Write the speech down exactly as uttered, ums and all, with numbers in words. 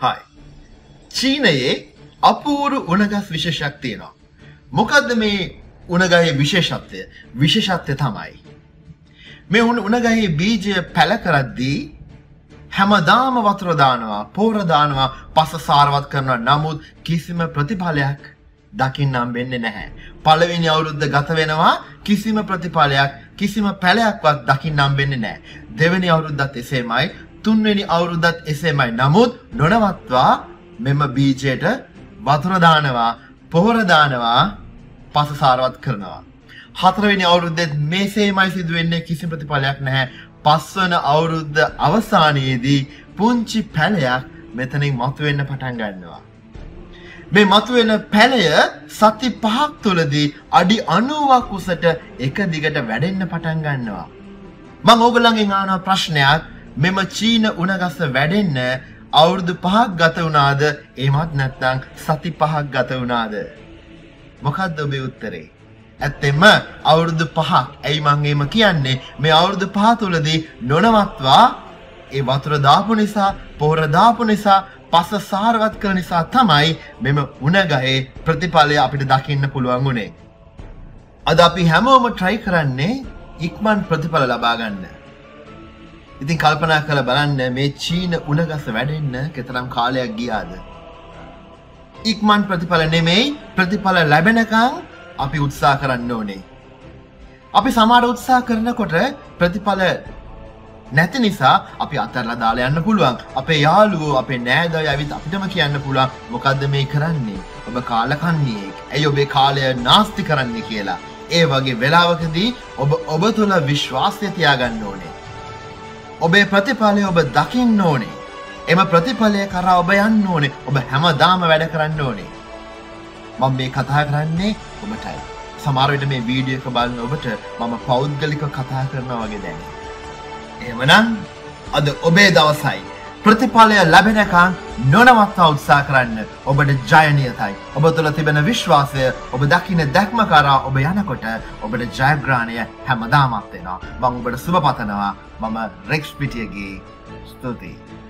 Hi. චීනයේ අපූර්ව උණගස් විශේෂයක් තියෙනවා. මොකද්ද මේ උණගහේ විශේෂත්වය? විශේෂත්වය තමයි මේ උණගහේ බීජය පැල කරද්දී හැමදාම වතුර දානවා, පොර දානවා, පස සාරවත් කරනවා. නමුත් කිසිම ප්‍රතිඵලයක් දකින්න හම්බෙන්නේ නැහැ. පළවෙනි අවුරුද්ද ගත වෙනවා කිසිම ප්‍රතිඵලයක්, කිසිම පැලයක්වත් දකින්න හම්බෙන්නේ නැහැ. දෙවෙනි අවුරුද්දත් එසේමයි, තුන්වෙනි අවුරුද්දත් එසේමයි. නමුත් නොනවත්වා මෙම බීජයට වතුර දානවා, පොහොර දානවා, පස සාරවත් කරනවා. හතරවෙනි අවුරුද්දෙත් මේසේමයි සිදු වෙන්නේ, කිසි ප්‍රතිඵලයක් නැහැ. පස්වන අවුරුද්ද අවසානයේදී පුංචි පැලයක් මෙතනින් මතුවෙන්න පටන් ගන්නවා. මේ මතුවෙන පැලය සති පහක් තුළදී අඩි අනූවක් උසට එක දිගට වැඩෙන්න පටන් ගන්නවා. මම ඕගොල්ලන්ගෙන් අහන ප්‍රශ්නයක්, මෙම චීන උණගස වැඩෙන්න අවුරුදු පහක් ගත වුණාද? එහෙමත් නැත්නම් සති පහක් ගත වුණාද? මොකක්ද ඔබේ උත්තරේ? ඇත්තෙන්ම අවුරුදු පහක්. ඇයි මං එහෙම කියන්නේ? මේ අවුරුදු පහ තුළදී නොනවත්වා ඒ වතුර දාපු නිසා, පොහොර දාපු නිසා, පස සාරවත් කරන නිසා තමයි මෙම උණගහේ ප්‍රතිඵලය අපිට දකින්න පුළුවන් උනේ. අද අපි හැමෝම try කරන්නේ ඉක්මන් ප්‍රතිඵල ලබා ගන්න. ඉතින් කල්පනා කරලා බලන්න මේ චීන උණගස වැඩෙන්න කෙතරම් කාලයක් ගියාද? ඉක්මන් ප්‍රතිඵල නෙමෙයි, ප්‍රතිඵල ලැබෙනකන් අපි උත්සාහ කරන්න ඕනේ. අපි සමහර උත්සාහ කරනකොට ප්‍රතිඵල නැති නිසා අපි අතහැරලා දාලා යන්න පුළුවන්. අපේ යාළුවෝ, අපේ නෑදෑයෝ ඇවිත් අපිටම කියන්න පුළුවන්, මොකද්ද මේ කරන්නේ? ඔබ කාලකන්ණියෙක්. ඇයි ඔබේ කාලය නාස්ති කරන්නේ කියලා. ඒ වගේ වෙලාවකදී ඔබ ඔබ තුළ විශ්වාසය තියාගන්න ඕනේ. ඔබේ ප්‍රතිඵලය ඔබ දකින්න ඕනේ. එම ප්‍රතිඵලය කරා ඔබ යන්න ඕනේ. ඔබ හැමදාම වැඩ කරන්න ඕනේ. මම මේ කතා කරන්නේ ඔබටයි. සමහර විට මේ වීඩියෝ එක බලන ඔබට මම පෞද්ගලිකව කතා කරනවා වගේ දැනෙනවා. එහෙමනම් අද ඔබේ දවසයි. ප්‍රතිඵලය ලැබෙනකන් නොනවත්වා උත්සාහ කරන්න. ඔබට ජය නියතයි. ඔබ තුළ තිබෙන විශ්වාසය, ඔබ දකින්න දැක්ම කරා ඔබ යනකොට ඔබට ජයග්‍රහණය හැමදාමත් වෙනවා. මම ඔබට සුබ පතනවා. මම රෙක්ස් පිටියගේ. ස්තුතියි.